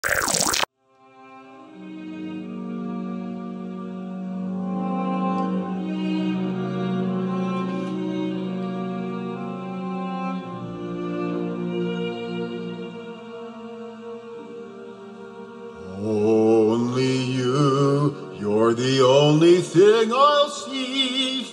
Only you, you're the only thing I'll see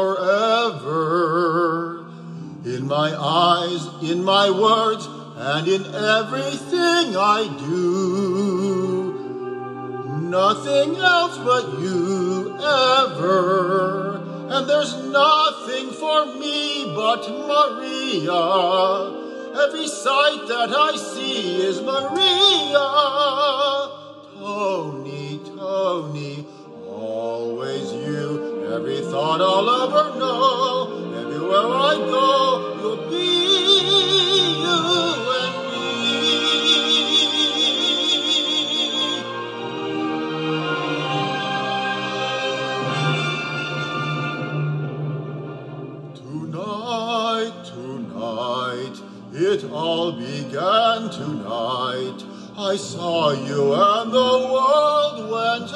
forever. In my eyes, in my words, and in everything I do. Nothing else but you ever. And there's nothing for me but Maria. Every sight that I see is Maria. Tony, Tony, always you. Every thought I'll ever know. Everywhere I go, you'll be you and me. Tonight, it all began tonight. I saw you and the world went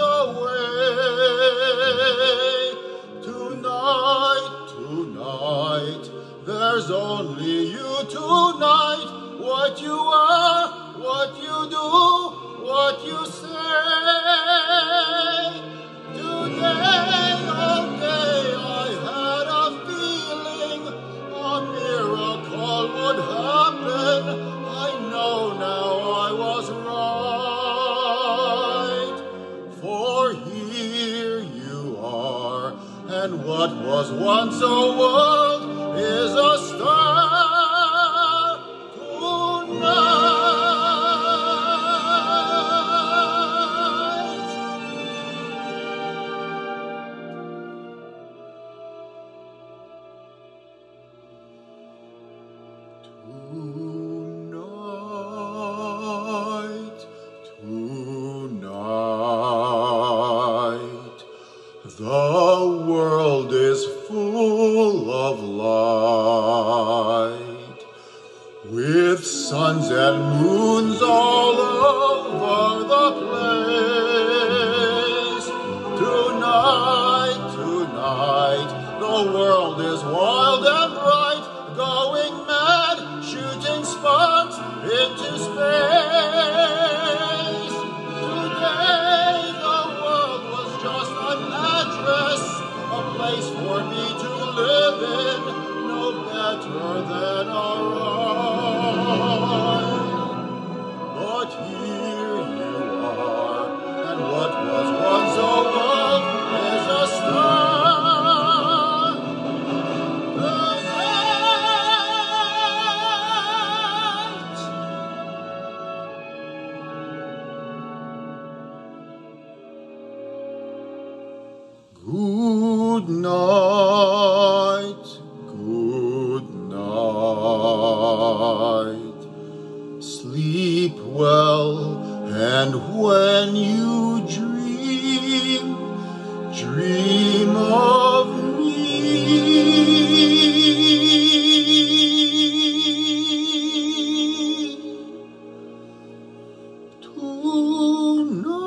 away. Tonight, there's only you tonight. What you are, what you do, what you say. Today, all day, I had a feeling a miracle would happen. I know now I was right. For here you are, and what was once a world is a star tonight. Tonight, the world is full of light, with suns and moons all over the place. Tonight, the world is wild and bright, going mad, shooting sparks into space. Today, the world was just an address, a place for me to live in, no better than our own. But here you are, and what was once a world is a star. Good night, good night. Sleep well, and when you dream of me. Tonight.